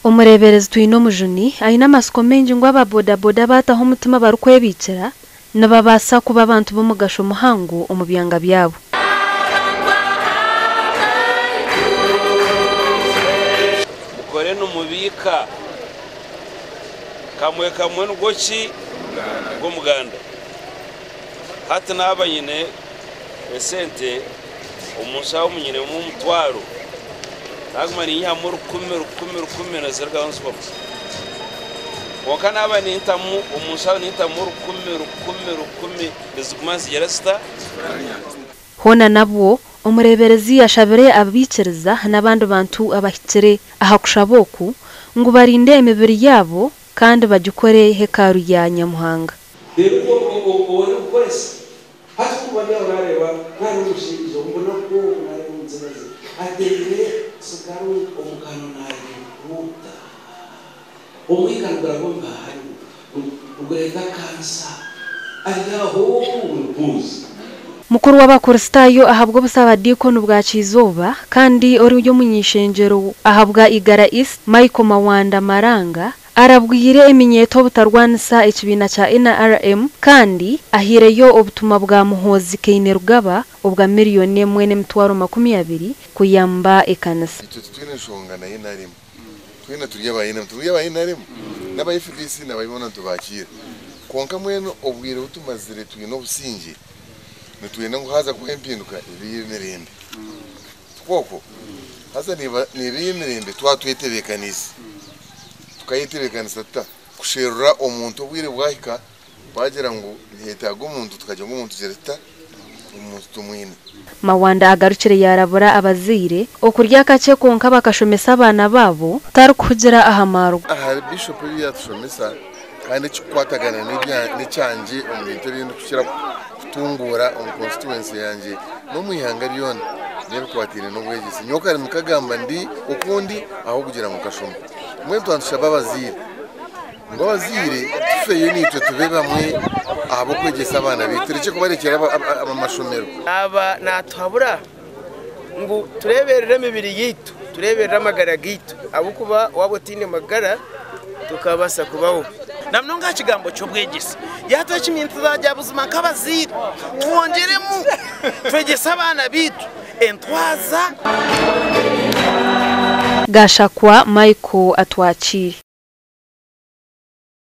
Umureberezi Twino Mujuni ayina amasiko menshi ngo ababodaboda bataho umutima barukwebikira nababasa kuba abantu bo mugasho muhangu umubyanga byabo. Mukore numubika kamwe n'ugoki ngo muganda hata naba nyine resente umushaho munyine mu mutwaro nagumani nyamuru kumira na zerga onso wakana aba nintamu umushaho nintamu kumira bizigumanzi yarasta hona nabwo umureberezi yashabere abikiriza n'abandi bantu abahitire ahakushaboku ngo barinde imibiri yabo kandi bagikore hekaru ya Nyamuhanga. Mukuru w'abakristayo ahabwa busaba dikono bwa Kizoba kandi ori yo munyishengero ahabwa igara is Michael Mawanda Maranga arabwire iminyeto butarwanisa ikibina cha NRM kandi ahireyo obutuma bwa muhozi Keine Rugaba ubwa miliyoni mwene mtwaro 20 kuyamba ekanisa. Twine shonga na NRM twine turya NRM n'abayifidisi n'abayibona tubakira konka mwene obwire butumazire twine obusingi nitwine ngo haza kuba impinduka ibiyimirembe twoko haza nibiyimirembe twatwetebekanisi tukayitebekanisa kusherura omuntu obwire bwahika bagira ngo ntetaga umuntu tukajya ngo umuntu jereta umuntu tumwine. Mawanda agarukire yarabura abazire okurya kace konka bakashomesa abana babo tari kugira ahamaro. Aha bishop yatushomesa kandi kikwatagana n'icyange omuntu bintu kushira kutungura constituency yanje no muyihanga ryona nebe kwatire no bwegese nyoka mukagamba ndi ukundi aho kugira ngo kashoma mwe twandusha babazire ngo bazire tufeye nitwe tube bamwe abo kwegesa abana bitureke kubarekera amashomero aba natuhabura ngo tureberere imibiri yitu tureberere amagara gitu abo kuba wabotine magara tukabasa kubaho namno nga kigambo cy'ubwegese yatwa kimintu zajya buzima kabazira twongeremo twegesa abana bitu entwaza Gashakwa Michael Atwachiri.